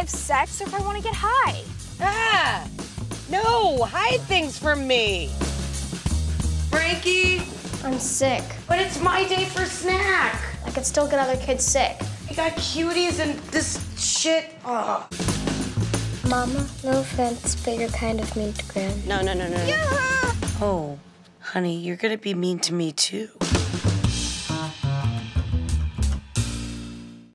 have sex or if I want to get high. Ah! No, hide things from me. Frankie? I'm sick. But it's my day for snack. I could still get other kids sick. I got cuties and this shit. Oh. Mama, no offense, but you're kind of mean to Gran. No. Yeah! Oh, honey, you're gonna be mean to me too.